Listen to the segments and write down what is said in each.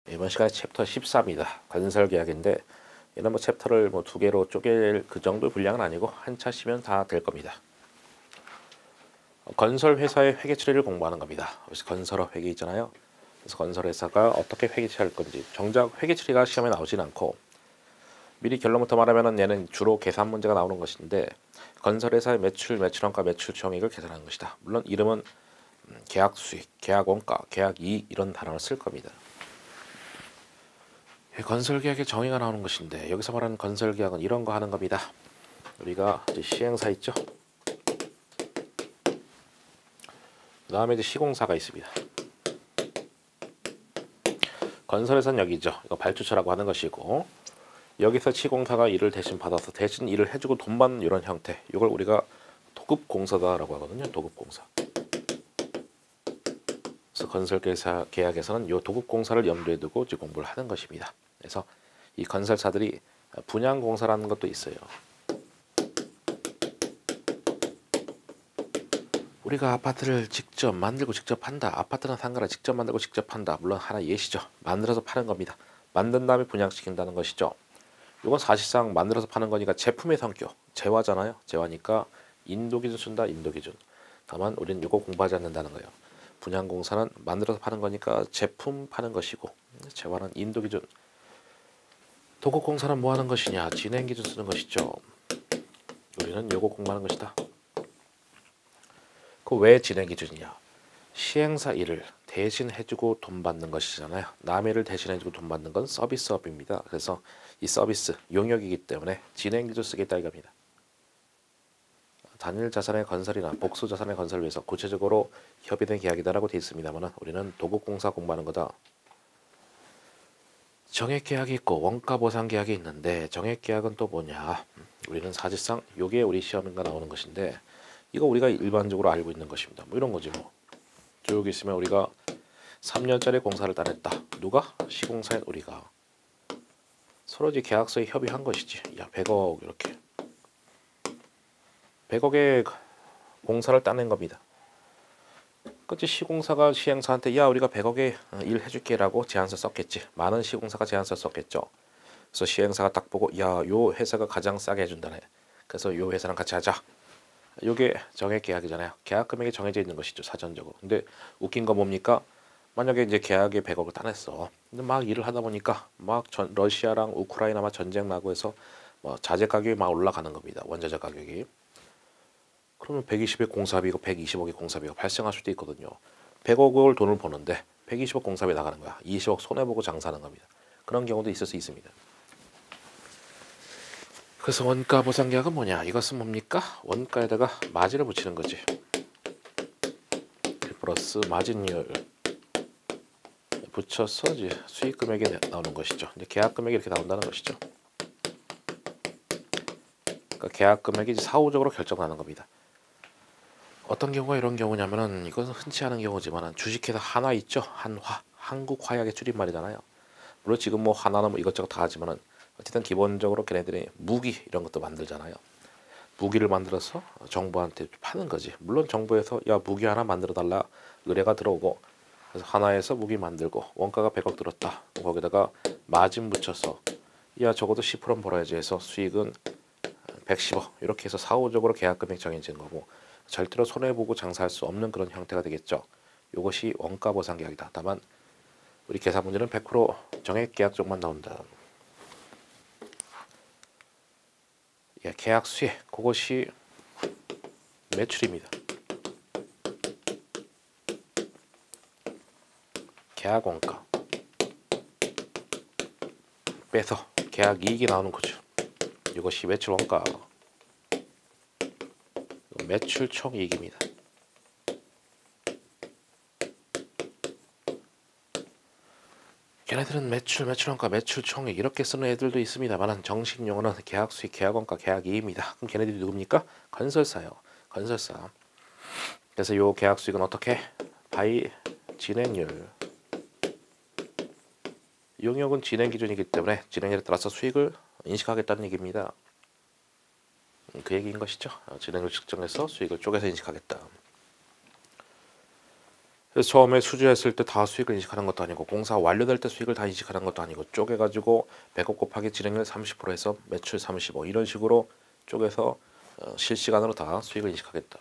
이번 시간에 챕터 14입니다. 건설 계약인데 얘는 뭐 챕터를 뭐 두 개로 쪼갤 그 정도 분량은 아니고 한 차시면 다 될 겁니다. 건설 회사의 회계 처리를 공부하는 겁니다. 그래서 건설업 회계 있잖아요. 그래서 건설 회사가 어떻게 회계 처리할 건지 정작 회계 처리가 시험에 나오진 않고 미리 결론부터 말하면은 얘는 주로 계산 문제가 나오는 것인데 건설 회사의 매출, 매출원가, 매출 총액을 계산하는 것이다. 물론 이름은 계약 수익, 계약 원가, 계약 이익 이런 단어를 쓸 겁니다. 건설 계약의 정의가 나오는 것인데 여기서 말하는 건설 계약은 이런 거 하는 겁니다. 우리가 이제 시행사 있죠. 그 다음에 이제 시공사가 있습니다. 건설회사는 여기죠. 이거 발주처라고 하는 것이고 여기서 시공사가 일을 대신 받아서 대신 일을 해주고 돈 받는 이런 형태. 이걸 우리가 도급공사다라고 하거든요. 도급공사. 그래서 건설회사 계약에서는 이 도급공사를 염두에 두고 이제 공부를 하는 것입니다. 그래서 이 건설사들이 분양공사라는 것도 있어요. 우리가 아파트를 직접 만들고 직접 판다. 아파트는 상가를 직접 만들고 직접 판다. 물론 하나 예시죠. 만들어서 파는 겁니다. 만든 다음에 분양시킨다는 것이죠. 이건 사실상 만들어서 파는 거니까 제품의 성격. 재화잖아요. 재화니까 인도기준 쓴다. 인도기준. 다만 우리는 이거 공부하지 않는다는 거예요. 분양공사는 만들어서 파는 거니까 제품 파는 것이고 재화는 인도기준. 도급공사는 뭐 하는 것이냐. 진행기준 쓰는 것이죠. 우리는 이거 공부하는 것이다. 그 왜 진행기준이냐. 시행사 일을 대신 해주고 돈 받는 것이잖아요. 남의 일을 대신 해주고 돈 받는 건 서비스업입니다. 그래서 이 서비스 용역이기 때문에 진행기준 쓰겠다 이겁니다. 단일 자산의 건설이나 복수 자산의 건설을 위해서 구체적으로 협의된 계약이다라고 되어 있습니다만 우리는 도급공사 공부하는 거다. 정액계약이 있고 원가보상계약이 있는데 정액계약은 또 뭐냐. 우리는 사실상 요게 우리 시험인가 나오는 것인데 이거 우리가 일반적으로 알고 있는 것입니다. 뭐 이런 거지 뭐. 쭉 있으면 우리가 3년짜리 공사를 따냈다. 누가? 시공사인 우리가. 서로 이제 계약서에 협의한 것이지. 야 100억 이렇게. 100억의 공사를 따낸 겁니다. 그치 시공사가 시행사한테 야 우리가 100억에 일 해줄게라고 제안서 썼겠지. 많은 시공사가 제안서 썼겠죠. 그래서 시행사가 딱 보고 야 요 회사가 가장 싸게 해준다네. 그래서 요 회사랑 같이 하자. 요게 정액계약이잖아요. 계약 금액이 정해져 있는 것이죠. 사전적으로. 근데 웃긴 거 뭡니까? 만약에 이제 계약에 100억을 따냈어. 근데 막 일을 하다 보니까 막 러시아랑 우크라이나 막 전쟁 나고 해서 뭐 자재 가격이 막 올라가는 겁니다. 원자재 가격이. 그러면 120억 공사비고 120억의 공사비가 발생할 수도 있거든요. 100억을 돈을 버는데 120억 공사비 나가는 거야. 20억 손해보고 장사하는 겁니다. 그런 경우도 있을 수 있습니다. 그래서 원가 보상 계약은 뭐냐? 이것은 뭡니까? 원가에다가 마진을 붙이는 거지. 1 플러스 마진율 붙여서 이제 수익 금액이 나오는 것이죠. 근데 계약 금액이 이렇게 나온다는 것이죠. 그러니까 계약 금액이 사후적으로 결정나는 겁니다. 어떤 경우가 이런 경우냐면은 이것은 흔치 않은 경우지만 주식회사 한화 있죠. 한화 한국화약의 줄임말이잖아요. 물론 지금 뭐 하나는 뭐 이것저것 다 하지만은 어쨌든 기본적으로 걔네들이 무기 이런 것도 만들잖아요. 무기를 만들어서 정부한테 파는 거지. 물론 정부에서 야 무기 하나 만들어 달라 의뢰가 들어오고 그래서 하나에서 무기 만들고 원가가 100억 들었다. 거기다가 마진 붙여서 야 적어도 10%는 벌어야지 해서 수익은 110억 이렇게 해서 사후적으로 계약 금액 정해진 거고 절대로 손해보고 장사할 수 없는 그런 형태가 되겠죠. 이것이 원가 보상 계약이다. 다만 우리 계산 문제는 100% 정액 계약 쪽만 나온다. 예, 계약 수익 그것이 매출입니다. 계약 원가 빼서 계약 이익이 나오는 거죠. 이것이 매출 원가 매출 총 이익입니다. 걔네들은 매출, 매출원가, 매출 총액 이렇게 쓰는 애들도 있습니다만 정식 용어는 계약 수익, 계약 원가, 계약 이익입니다. 그럼 걔네들이 누굽니까? 건설사요. 건설사. 그래서 요 계약 수익은 어떻게? 바이 진행률. 용역은 진행 기준이기 때문에 진행률에 따라서 수익을 인식하겠다는 얘기입니다. 그 얘기인 것이죠. 진행률 측정해서 수익을 쪼개서 인식하겠다. 그래서 처음에 수주했을 때 다 수익을 인식하는 것도 아니고 공사 완료될 때 수익을 다 인식하는 것도 아니고 쪼개가지고 배급 곱하기 진행률 30% 해서 매출 35 이런 식으로 쪼개서 실시간으로 다 수익을 인식하겠다.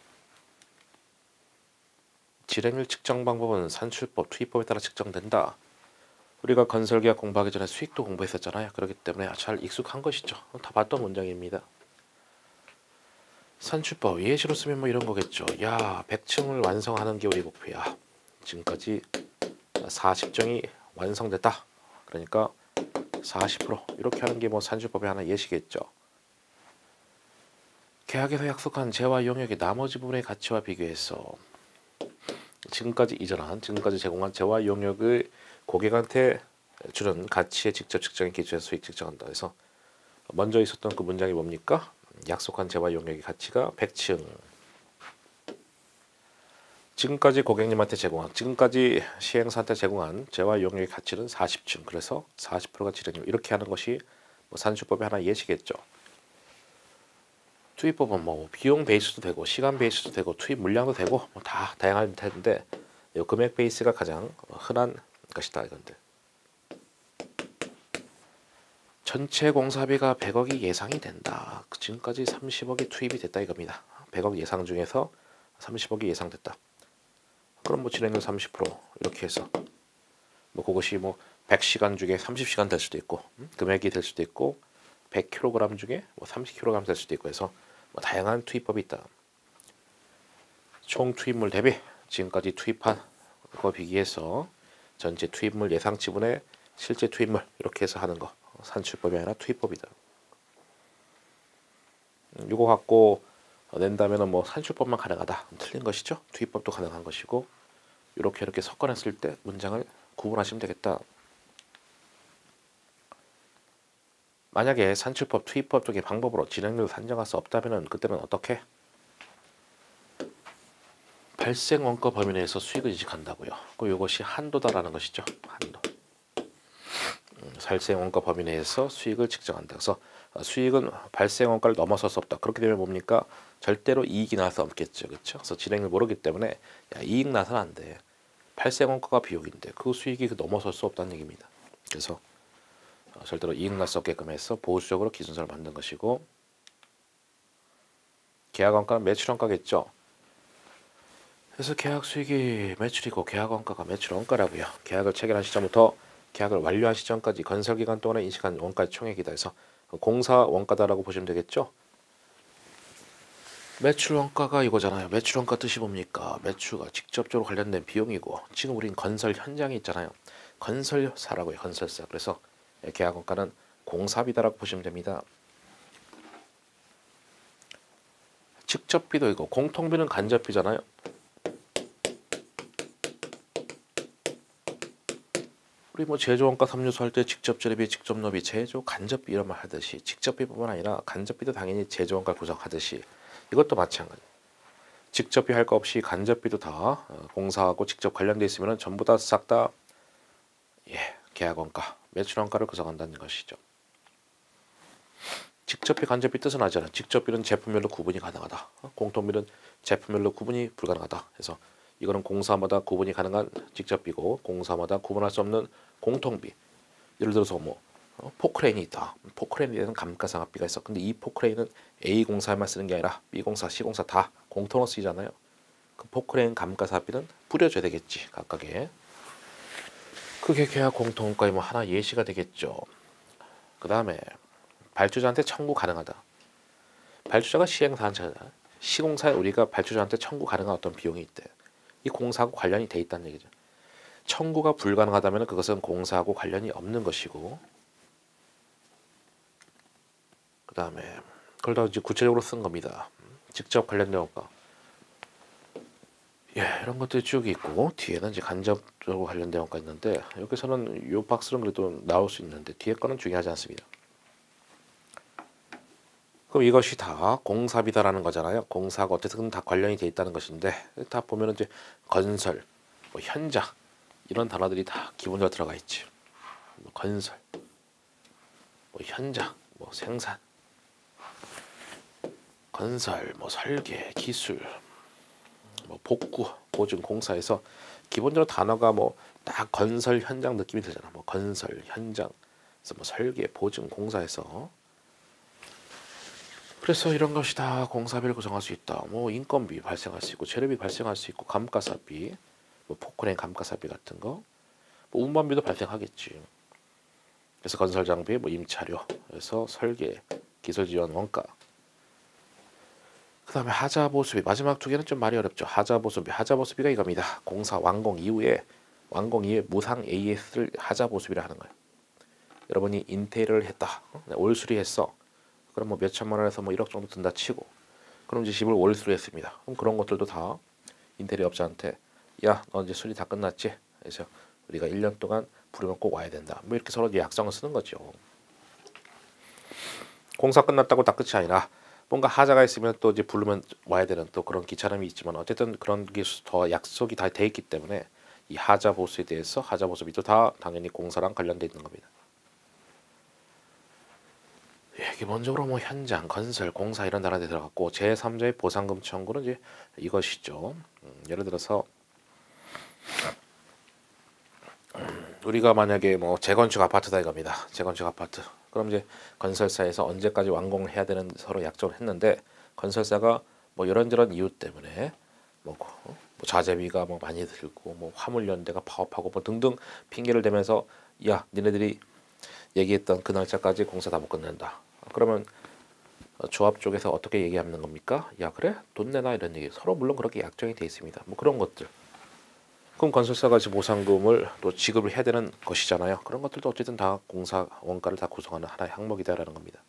진행률 측정 방법은 산출법, 투입법에 따라 측정된다. 우리가 건설계약 공부하기 전에 수익도 공부했었잖아요. 그렇기 때문에 잘 익숙한 것이죠. 다 봤던 문장입니다. 산출법 예시로 쓰면 뭐 이런 거겠죠. 야, 100층을 완성하는 게 우리 목표야. 지금까지 40정이 완성됐다. 그러니까 40% 이렇게 하는 게 뭐 산출법의 하나 예시겠죠. 계약에서 약속한 재화 용역의 나머지 부분의 가치와 비교해서 지금까지 제공한 재화 용역을 고객한테 주는 가치의 직접 측정에 기초해서 수익 측정한다. 그래서 먼저 있었던 그 문장이 뭡니까? 약속한 재화 용역의 가치가 100층. 지금까지 시행사한테 제공한 재화 용역의 가치는 40층. 그래서 40%가 진행률. 이렇게 하는 것이 뭐 산출법의 하나 예시겠죠. 투입법은 뭐 비용 베이스도 되고 시간 베이스도 되고 투입 물량도 되고 뭐 다 다양할 텐데 금액 베이스가 가장 흔한 것이다 이건데. 전체 공사비가 100억이 예상이 된다. 지금까지 30억이 투입이 됐다 이겁니다. 100억 예상 중에서 30억이 예상됐다. 그럼 뭐 진행률 30% 이렇게 해서 뭐 그것이 뭐 100시간 중에 30시간 될 수도 있고 금액이 될 수도 있고 100kg 중에 뭐 30kg 될 수도 있고 해서 뭐 다양한 투입법이 있다. 총 투입물 대비 지금까지 투입한 거 비교해서 전체 투입물 예상치분의 실제 투입물 이렇게 해서 하는 거 산출법이 아니라 투입법이다. 이거 갖고 낸다면은 뭐 산출법만 가능하다. 틀린 것이죠. 투입법도 가능한 것이고 이렇게 섞어냈을 때 문장을 구분하시면 되겠다. 만약에 산출법, 투입법 쪽의 방법으로 진행률을 산정할 수 없다면은 그때는 어떻게? 발생 원가 범위 내에서 수익을 인식한다고요. 이것이 한도다라는 것이죠. 한도. 발생 원가 범위 내에서 수익을 측정한다. 그래서 수익은 발생 원가를 넘어설 수 없다. 그렇게 되면 뭡니까? 절대로 이익이 나서 없겠죠. 그렇죠? 그래서 진행을 모르기 때문에 야, 이익 나서는 안 돼. 발생 원가가 비용인데 그 수익이 넘어설 수 없다는 얘기입니다. 그래서 절대로 이익 날 수 없게끔 해서 보수적으로 기준서를 만든 것이고 계약 원가는 매출 원가겠죠. 그래서 계약 수익이 매출이고 계약 원가가 매출 원가라고요. 계약을 체결한 시점부터 계약을 완료한 시점까지 건설 기간 동안에 인식한 원가의 총액이다. 해서 공사 원가다라고 보시면 되겠죠. 매출 원가가 이거잖아요. 매출 원가 뜻이 뭡니까? 매출과 직접적으로 관련된 비용이고 지금 우린 건설 현장에 있잖아요. 건설사라고요. 건설사. 그래서 계약 원가는 공사비다라고 보시면 됩니다. 직접비도 있고 공통비는 간접비잖아요. 우리 뭐 제조원가 3요소 할 때 직접 재료비, 직접 노비, 제조, 간접비 이런 말 하듯이 직접비뿐만 아니라 간접비도 당연히 제조원가를 구성하듯이 이것도 마찬가지. 직접비 할 거 없이 간접비도 다 공사하고 직접 관련돼 있으면 전부 다 싹 다 계약원가, 매출원가를 구성한다는 것이죠. 직접비, 간접비 뜻은 알잖아. 직접비는 제품별로 구분이 가능하다. 공통비는 제품별로 구분이 불가능하다. 그래서 이거는 공사마다 구분이 가능한 직접비고 공사마다 구분할 수 없는 공통비. 예를 들어서 뭐 포크레인이 있다. 포크레인에 대한 감가상각비가 있어. 근데 이 포크레인은 A 공사에만 쓰는 게 아니라 B 공사, C 공사 다 공통으로 쓰이잖아요. 그 포크레인 감가상각비는 뿌려줘야 되겠지. 각각에. 그게 계약 공통가의 뭐 하나 예시가 되겠죠. 그 다음에 발주자한테 청구 가능하다. 발주자가 시행사잖아. 시공사에 우리가 발주자한테 청구 가능한 어떤 비용이 있대. 이 공사하고 관련이 돼 있다는 얘기죠. 청구가 불가능하다면 그것은 공사하고 관련이 없는 것이고 그 다음에 그걸 더 이제 구체적으로 쓴 겁니다. 직접 관련된 원가 이런 것들이 쭉 있고 뒤에는 이제 간접적으로 관련된 원가 있는데 여기서는 요 박스는 그래도 나올 수 있는데 뒤에 거는 중요하지 않습니다. 그럼 이것이 다 공사비다라는 거잖아요. 공사하고 어쨌든 다 관련이 돼 있다는 것인데 다 보면은 이제 건설, 뭐 현장 이런 단어들이 다 기본적으로 들어가 있지. 뭐 건설, 뭐 현장, 뭐 생산, 건설, 뭐 설계, 기술 뭐 복구, 보증, 공사에서 기본적으로 단어가 뭐 딱 건설 현장 느낌이 들잖아. 뭐 건설 현장, 그래서 뭐 설계, 보증, 공사에서 그래서 이런 것이 다 공사비를 구성할 수 있다. 뭐 인건비 발생할 수 있고 재료비 발생할 수 있고 감가사비, 뭐 포크레인 감가사비 같은 거, 뭐 운반비도 발생하겠지. 그래서 건설 장비, 뭐 임차료, 그래서 설계, 기술 지원 원가. 그다음에 하자 보수비 마지막 두 개는 좀 말이 어렵죠. 하자 보수비가 이겁니다. 공사 완공 이후에 무상 AS를 하자 보수비라 하는 거예요. 여러분이 인테리어를 했다, 올 수리했어. 그럼 뭐 몇천만 원에서 뭐 1억 정도 든다 치고, 그럼 이제 집을 올 수리했습니다. 그럼 그런 것들도 다 인테리어 업자한테 야, 너 이제 수리 다 끝났지? 그래서 우리가 1년 동안 부르면 꼭 와야 된다. 뭐 이렇게 서로 약정을 쓰는 거죠. 공사 끝났다고 다 끝이 아니라 뭔가 하자가 있으면 또 이제 부르면 와야 되는 또 그런 귀찮음이 있지만 어쨌든 그런 게 더 약속이 다 돼 있기 때문에 이 하자 보수에 대해서 하자 보수비도 다 당연히 공사랑 관련돼 있는 겁니다. 예, 기본적으로 뭐 현장, 건설, 공사 이런 단어들이 들어갔고 제3자의 보상금 청구는 이제 이것이죠. 예를 들어서 우리가 만약에 뭐 재건축 아파트다 이겁니다. 재건축 아파트. 그럼 이제 건설사에서 언제까지 완공을 해야 되는 서로 약정을 했는데 건설사가 뭐 이런저런 이유 때문에 뭐 자재비가 뭐 많이 들고 뭐 화물연대가 파업하고 뭐 등등 핑계를 대면서 야, 니네들이 얘기했던 그 날짜까지 공사 다 못 끝낸다. 그러면 조합 쪽에서 어떻게 얘기하는 겁니까? 야, 그래? 돈 내놔 이런 얘기. 서로 물론 그렇게 약정이 돼 있습니다. 뭐 그런 것들. 그럼 건설사가 보상금을 또 지급을 해야 되는 것이잖아요. 그런 것들도 어쨌든 다 공사 원가를 다 구성하는 하나의 항목이다라는 겁니다.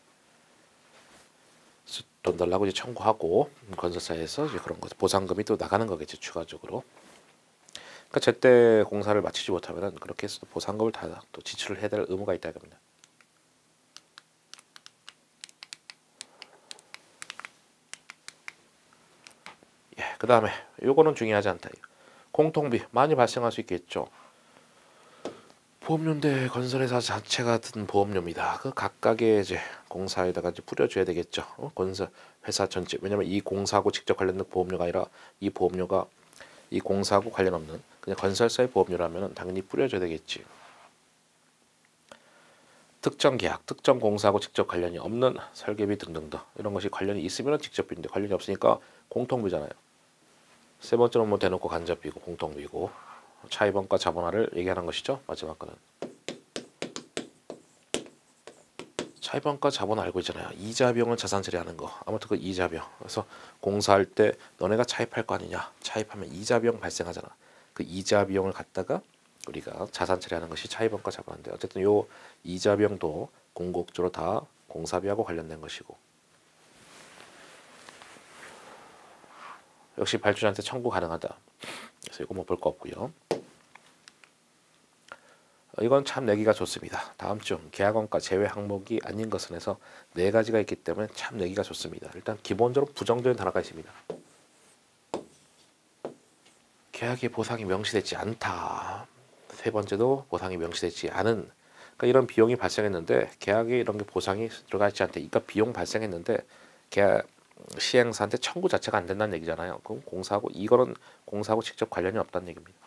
돈 달라고 이제 청구하고 건설사에서 이제 그런 것 보상금이 또 나가는 거겠죠, 추가적으로. 그러니까 제때 공사를 마치지 못하면은 그렇게 해서 보상금을 다 또 지출을 해야 될 의무가 있다 이겁니다. 예, 그 다음에 요거는 중요하지 않다. 공통비 많이 발생할 수 있겠죠. 보험료인데 건설회사 자체가 든 보험료입니다. 그 각각의 이제 공사에다가 이제 뿌려줘야 되겠죠. 건설 회사 전체. 왜냐면 이 공사하고 직접 관련된 보험료가 아니라 이 보험료가 이 공사하고 관련 없는 그냥 건설사의 보험료라면 당연히 뿌려줘야 되겠지. 특정 계약, 특정 공사하고 직접 관련이 없는 설계비 등등등 이런 것이 관련이 있으면 직접비인데 관련이 없으니까 공통비잖아요. 세 번째는 뭐 대놓고 간접비고 공통비고 차입원가 자본화를 얘기하는 것이죠. 마지막 거는 차입원가 자본 알고 있잖아요. 이자 비용을 자산 처리하는 거. 아무튼 그 이자 비용. 그래서 공사할 때 너네가 차입할 거 아니냐. 차입하면 이자 비용 발생하잖아. 그 이자 비용을 갖다가 우리가 자산 처리하는 것이 차입원가 자본화인데 어쨌든 요 이자 비용도 궁극적으로 다 공사비하고 관련된 것이고 역시 발주자한테 청구 가능하다. 그래서 이거 뭐 볼 거 없고요. 이건 참 내기가 좋습니다. 다음 중 계약원가 제외 항목이 아닌 것은 해서 네 가지가 있기 때문에 참 내기가 좋습니다. 일단 기본적으로 부정적인 단어가 있습니다. 계약의 보상이 명시되지 않다. 세 번째도 보상이 명시되지 않은. 그러니까 이런 비용이 발생했는데 계약에 이런 게 보상이 들어가 있지 않다. 그러니까 비용 발생했는데 계약 시행사한테 청구 자체가 안 된다는 얘기잖아요. 그럼 공사하고 이거는 공사하고 직접 관련이 없다는 얘기입니다.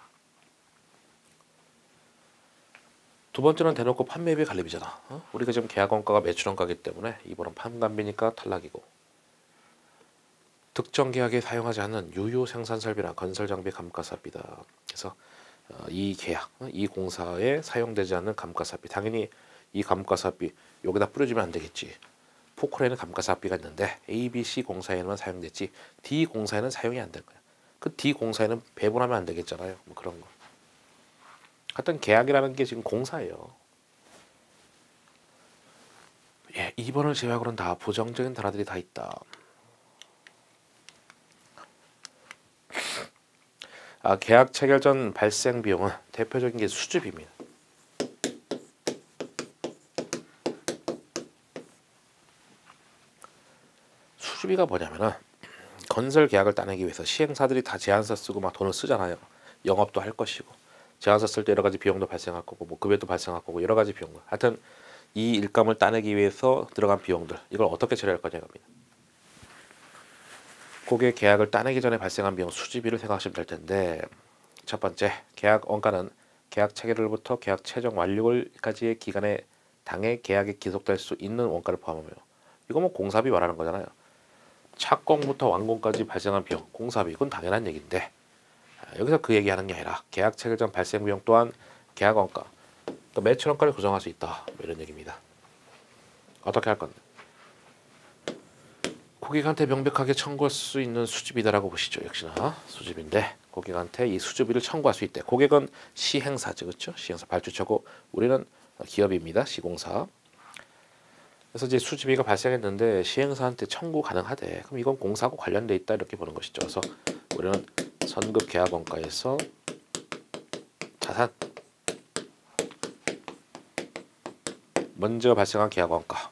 두 번째는 대놓고 판매비 관리비잖아. 우리가 지금 계약원가가 매출원가이기 때문에 이번은 판관비니까 탈락이고 특정 계약에 사용하지 않는 유효 생산설비나 건설장비 감가사비다. 그래서 이 계약, 이 공사에 사용되지 않는 감가사비 당연히 이 감가사비 여기다 뿌려주면 안 되겠지. 포크레인은 감가사비가 있는데 A, B, C 공사에만 사용됐지 D 공사에는 사용이 안 될 거야. 그 D 공사에는 배분하면 안 되겠잖아요. 뭐 그런 거. 하여튼 계약이라는 게 지금 공사예요. 예, 2번을 제외하고는 다 부정적인 단어들이 다 있다. 계약 체결 전 발생 비용은 대표적인 게 수주비입니다. 수주비가 뭐냐면은 건설 계약을 따내기 위해서 시행사들이 다 제안서 쓰고 막 돈을 쓰잖아요. 영업도 할 것이고 제안서 쓸 때 여러 가지 비용도 발생할 거고 뭐 급여도 발생할 거고 여러 가지 비용들. 하여튼 이 일감을 따내기 위해서 들어간 비용들 이걸 어떻게 처리할 거냐 겁니다. 고객 계약을 따내기 전에 발생한 비용 수지비를 생각하시면 될 텐데, 첫 번째 계약 원가는 계약 체결일부터 계약 최종 완료일까지의 기간에 당해 계약이 기속될 수 있는 원가를 포함하며, 이거 뭐 공사비 말하는 거잖아요. 착공부터 완공까지 발생한 비용, 공사비, 이건 당연한 얘기인데, 여기서 그 얘기하는 게 아니라 계약 체결 전 발생 비용 또한 계약 원가, 또 매출 원가를 조정할 수 있다, 뭐 이런 얘기입니다. 어떻게 할 건데? 고객한테 명백하게 청구할 수 있는 수지비다라고 보시죠. 역시나 수지비인데, 고객한테 이 수지비를 청구할 수 있대. 고객은 시행사죠, 그렇죠? 시행사 발주처고, 우리는 기업입니다, 시공사. 그래서 이제 수지비가 발생했는데 시행사한테 청구 가능하대. 그럼 이건 공사하고 관련돼 있다, 이렇게 보는 것이죠. 그래서 우리는 선급 계약 원가에서 자산, 먼저 발생한 계약 원가,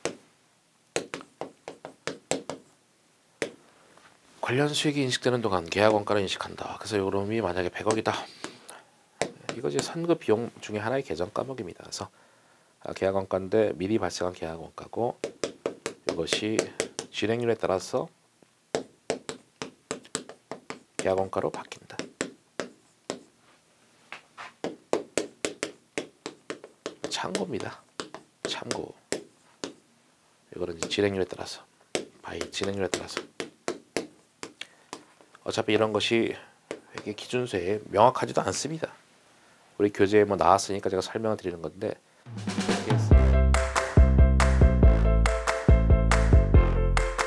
관련 수익이 인식되는 동안 계약 원가를 인식한다. 그래서 요금이 만약에 100억이다. 이거 이제 선급 비용 중에 하나의 계정 과목입니다. 그래서 계약 원가인데 미리 발생한 계약 원가고, 이것이 진행률에 따라서 계약 원가로 바뀐다. 참고입니다. 참고. 이거는 이제 진행률에 따라서, 바이 진행률에 따라서. 어차피 이런 것이 회계 기준서에 명확하지도 않습니다. 우리 교재에 뭐 나왔으니까 제가 설명을 드리는 건데,